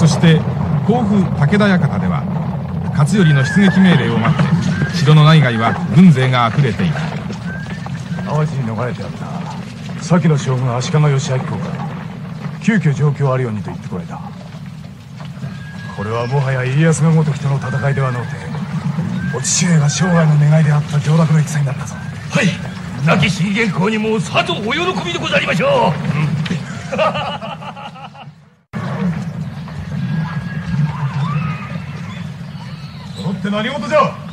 そして甲府武田館では勝頼の出撃命令を待って城の内外は軍勢があふれていた。 淡路に逃れてあった先の将軍足利義昭公から急遽状況あるようにと言ってこられた。これはもはや家康がごときとの戦いではのうて、お父上が生涯の願いであった上洛の戦になったぞ。 はい、亡き信玄公にもさぞお喜びでござりましょう。 揃って何事じゃ。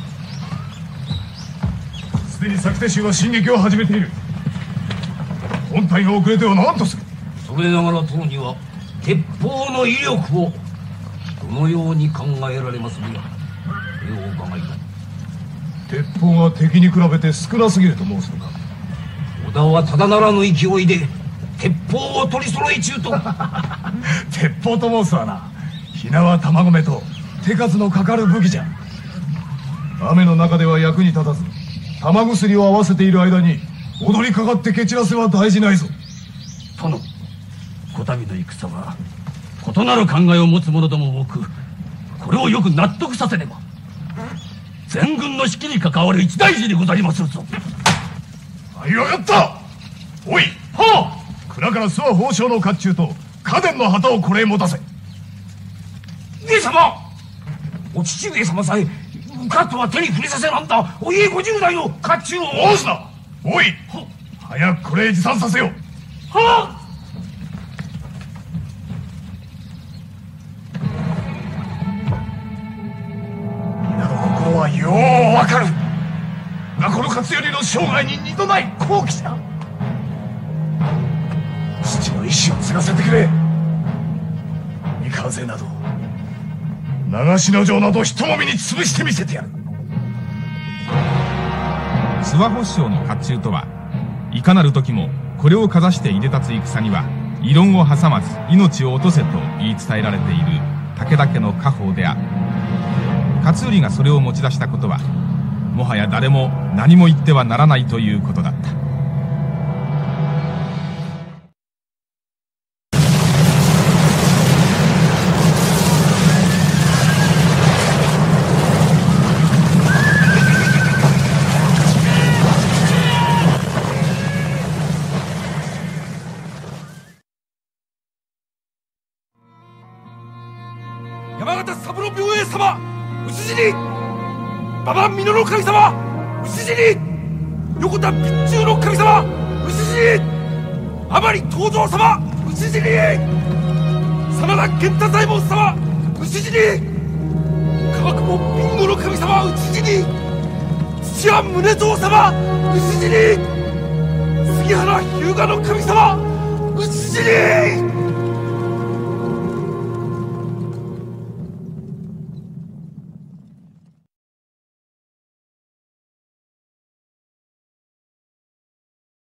すでに作手衆は進撃を始めている。本隊が遅れては何とする。 それながら当には鉄砲の威力をどのように考えられますや、これをお伺いだ。 鉄砲が敵に比べて少なすぎると申すのか。 織田はただならぬ勢いで鉄砲を取り揃え中と。 鉄砲と申すはな、火縄玉込めと手数のかかる武器じゃ。雨の中では役に立たず、玉薬を合わせている間に踊りかかって蹴散らせば大事ないぞ。 殿、こたびの戦は異なる考えを持つ者ども多く、これをよく納得させねば全軍の指揮に関わる一大事でござりまするぞ。 はい分かった。おい、はあ、蔵から諏訪宝生の甲冑と家電の旗をこれへ持たせ。 上様、お父上様さえカットは手に触れさせなんだお家50代の甲冑を。 申すな。おい、早くこれへ持参させよ。 はあ。 皆の心はようわかるが、この勝頼の生涯に二度ない好機じゃ。父の意志を継がせてくれ。三河勢など長篠城などひともみに潰してみせてやる。 諏訪保将の甲冑とは、いかなる時もこれをかざしていで立つ戦には異論を挟まず命を落とせと言い伝えられている武田家の家宝である。勝頼がそれを持ち出したことは、もはや誰も何も言ってはならないということだった。 山形三郎病院様、討ち死に。馬場美濃の神様、討ち死に。横田備中の神様、討ち死に。甘利東蔵様、討ち死に。真田源太左衛門様、討ち死に。川久保備後の神様、討ち死に。土屋宗蔵様、討ち死に。杉原日向の神様、討ち死に。